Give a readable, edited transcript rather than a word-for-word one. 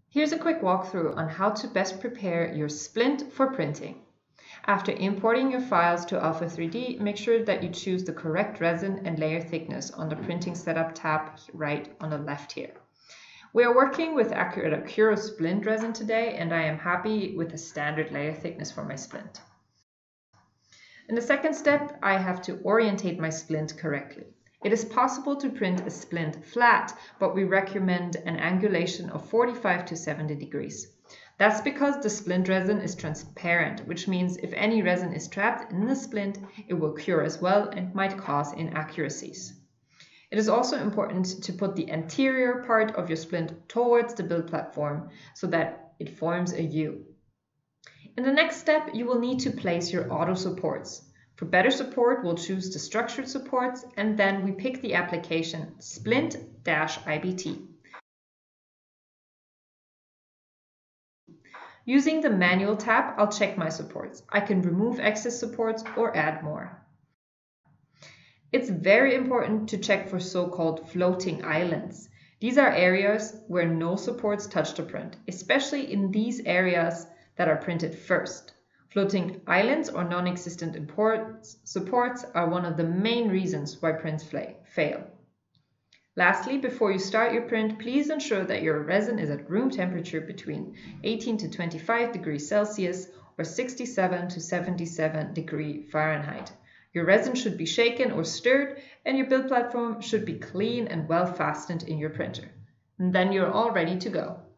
Here's a quick walkthrough on how to best prepare your Splint for printing. After importing your files to Alpha 3D, make sure that you choose the correct resin and layer thickness on the Printing Setup tab right on the left here. We are working with Ackuretta Curo Splint resin today, and I am happy with the standard layer thickness for my Splint. In the second step, I have to orientate my Splint correctly. It is possible to print a Splint flat, but we recommend an angulation of 45 to 70 degrees. That's because the Splint resin is transparent, which means if any resin is trapped in the Splint, it will cure as well and might cause inaccuracies. It is also important to put the anterior part of your Splint towards the build platform so that it forms a U. In the next step, you will need to place your auto supports. For better support, we'll choose the structured supports, and then we pick the application Splint-IBT. Using the manual tab, I'll check my supports. I can remove excess supports or add more. It's very important to check for so-called floating islands. These are areas where no supports touch the print, especially in these areas that are printed first. Floating islands or non-existent supports are one of the main reasons why prints fail. Lastly, before you start your print, please ensure that your resin is at room temperature between 18 to 25 degrees Celsius or 67 to 77 degrees Fahrenheit. Your resin should be shaken or stirred, and your build platform should be clean and well fastened in your printer. And then you're all ready to go.